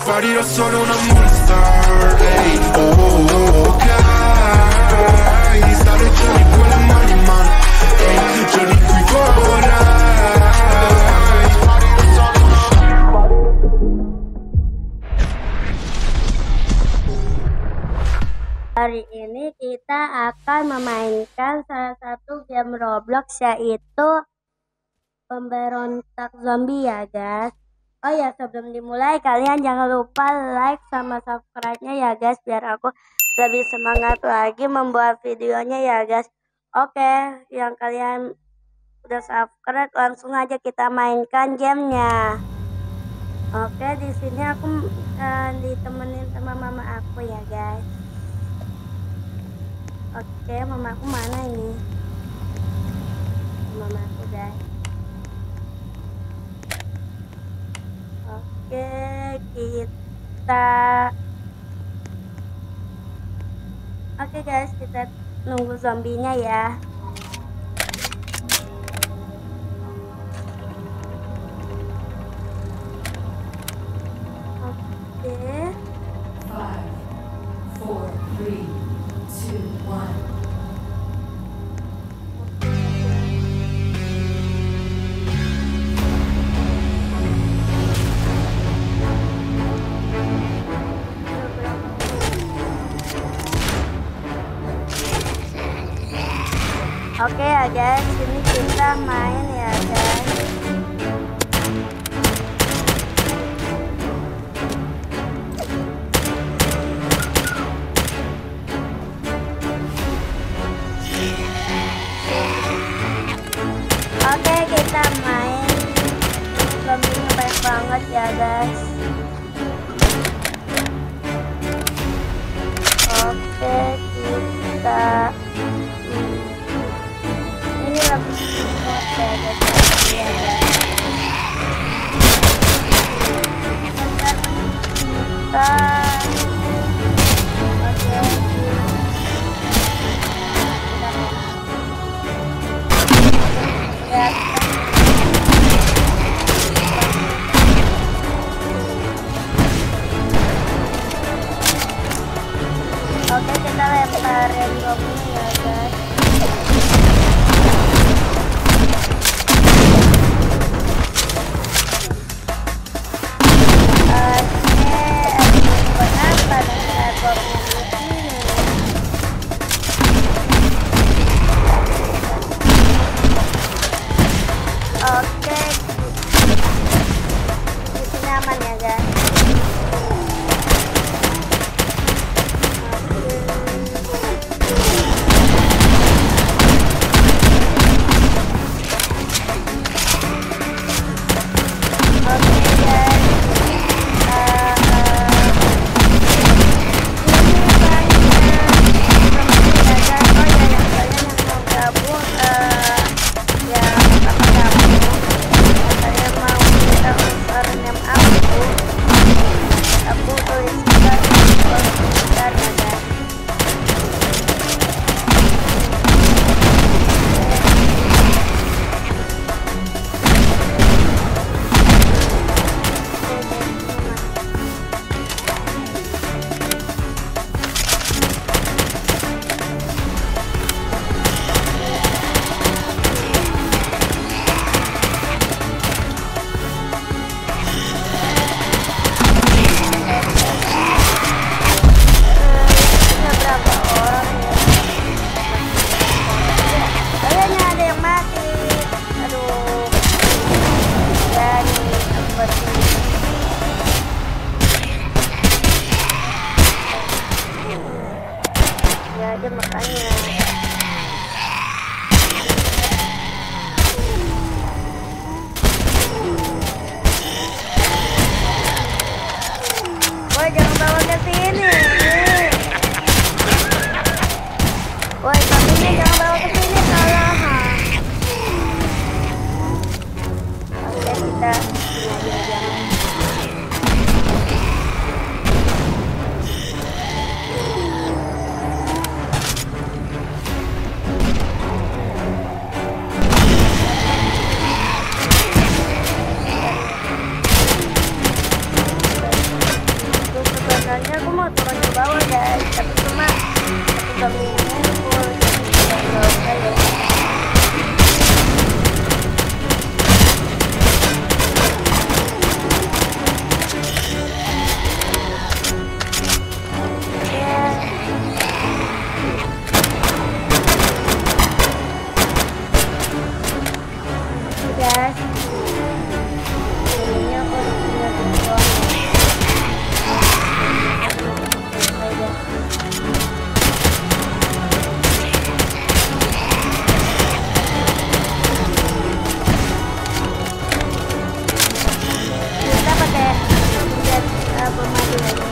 sparirò solo una monster. Ehi, ok. Stare giorni con le mani in mano. Ehi, giorni in cui vorrei sparire solo una. Hari ini kita akan memainkan salah satu game Roblox, yaitu pemberontak zombie ya guys. Oh ya, sebelum dimulai kalian jangan lupa like sama subscribe-nya ya guys, biar aku lebih semangat lagi membuat videonya ya guys. Oke, yang kalian udah subscribe langsung aja kita mainkan gamenya. Oke, di sini aku ditemenin sama mama aku ya guys. Oke, mama aku mana ini? Mama aku guys. Oke, Oke guys, kita nunggu zombinya ya. Oke. 5, 4, 3, 2, 1. Oke ya guys, ini kita main ya guys. Oke, kita main. Zombinya banyak banget ya guys. Oke, kita ini lebih ya guys. Oke, kita lemparin bomnya ya guys. Oke, di sini aman ya guys. Aja makanya. Woi, jangan bawa ke sini. Woi, kambingnya jangan bawa ke sini, salah. Oke, kita zombie-nya full, jadi nggak usah ya. Guys, ini aku tinggal di bawah. Kita pakai bom madu aja.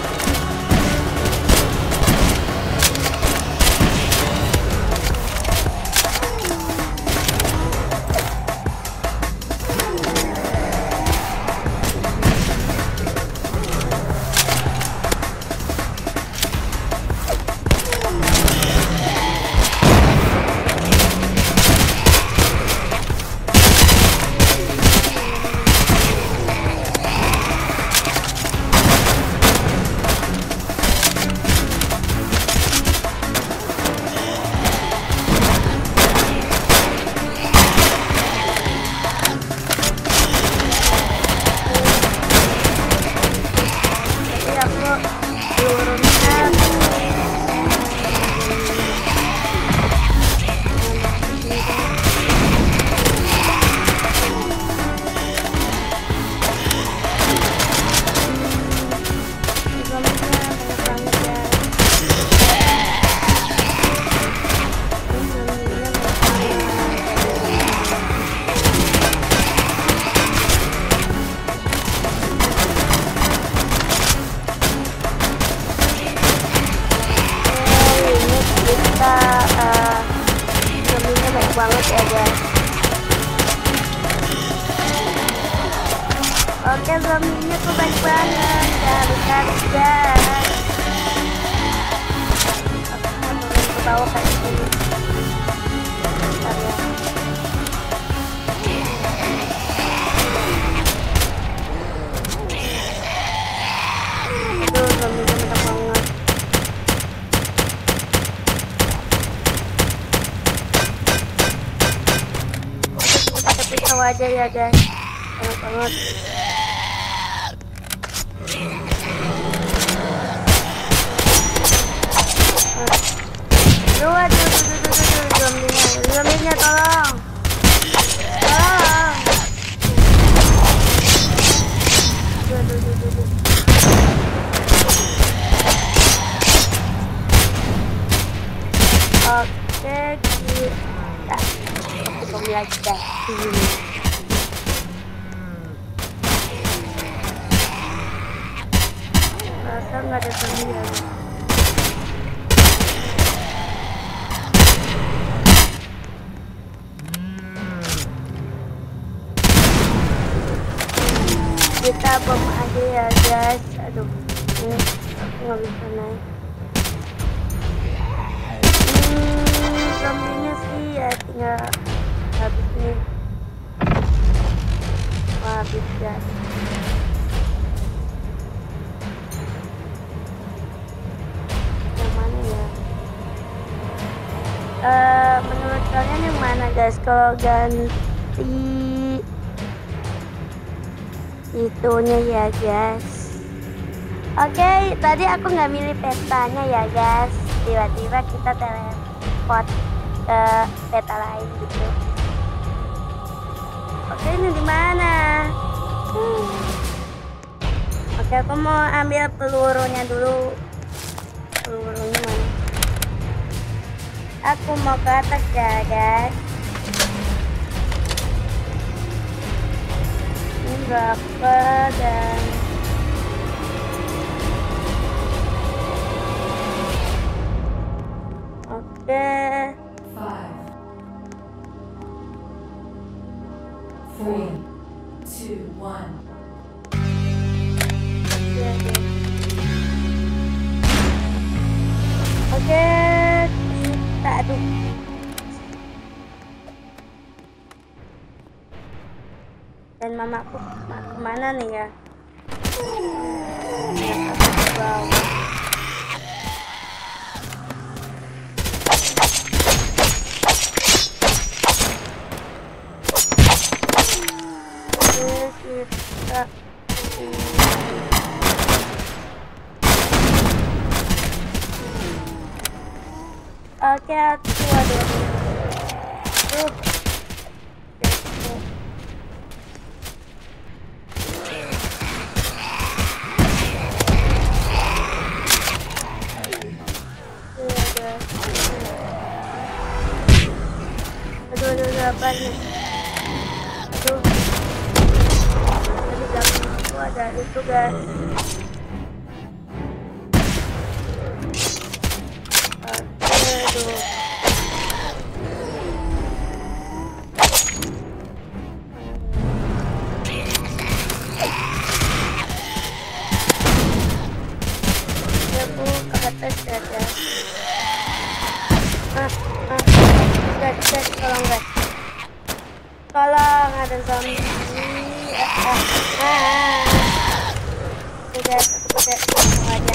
Banget ya guys. Oke, zombinya tuh banyak banget, harus guys. Aku mau turun ke bawah kayak gini. Bentar ya. Aduh, zombinya banyak banget. Pisau aja ya guys, banyak banget. Aduh, zombinya tolong. Oke, kita zombie lagi guys. Rasa nggak ada zombie lagi. Kita bom aja ya guys. Aduh, ini aku nggak bisa naik. Zombinya sih ya tinggal habis nih. Wah, habis guys. Yang mana ya? Menurut kalian yang mana guys? Kalau ganti itunya ya guys. Oke, tadi aku nggak milih petanya ya guys. Tiba-tiba kita teleport ke peta lain gitu. Oke, ini di mana? Oke, aku mau ambil pelurunya dulu. Pelurunya mana? Aku mau ke atas ya guys. Ini berapa dan oke. 5, 4, 3, 2, 1. Oke, kita aduk. Dan mamaku kemana nih ya? Kak. Oke, aduh. Aduh, apa nih? Aduh. Tadi belakang aku ada itu, guys. Aduh. Ya, Bu, ke atas ya. Guys, tolong guys. Tolong, ada zombie. Oke guys, aku pakai langsung aja.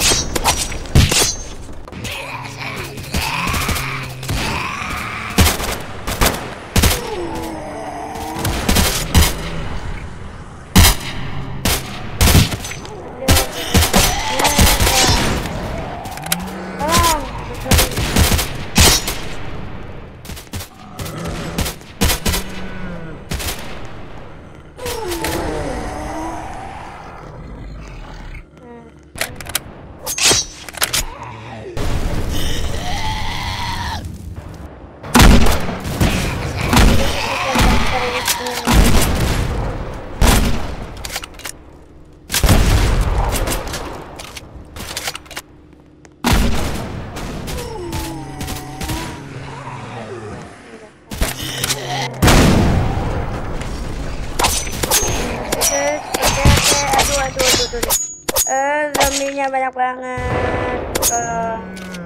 Zombinya banyak banget. Tolong.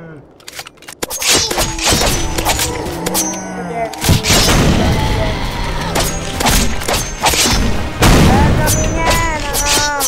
Zombinya, tolong.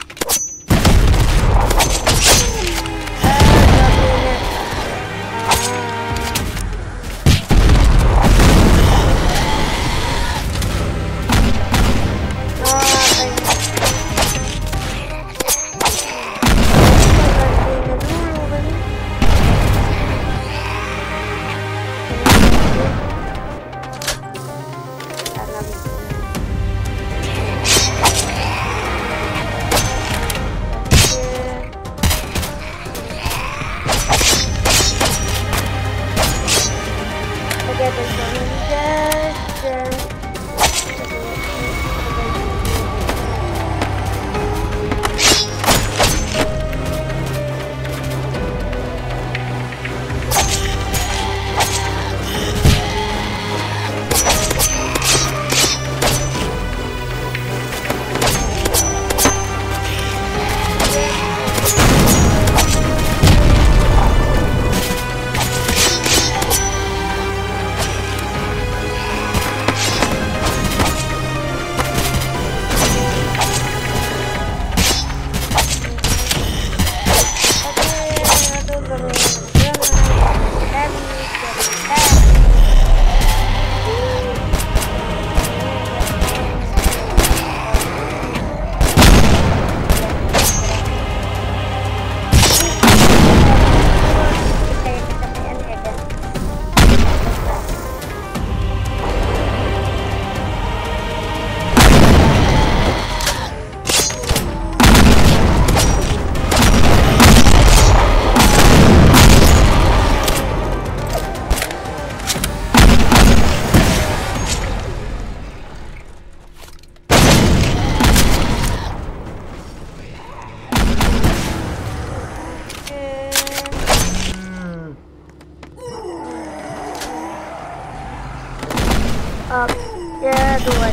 Ya, dua.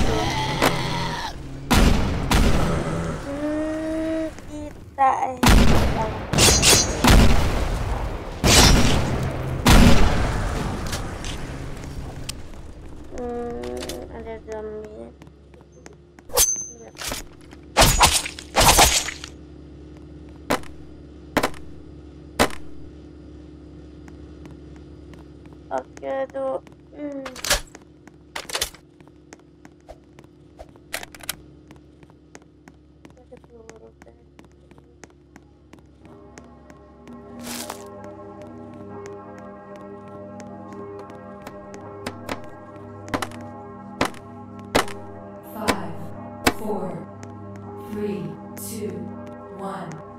Kita ada zombie. Oke tuh. ke seluruh versi. Five, four, three, two, one.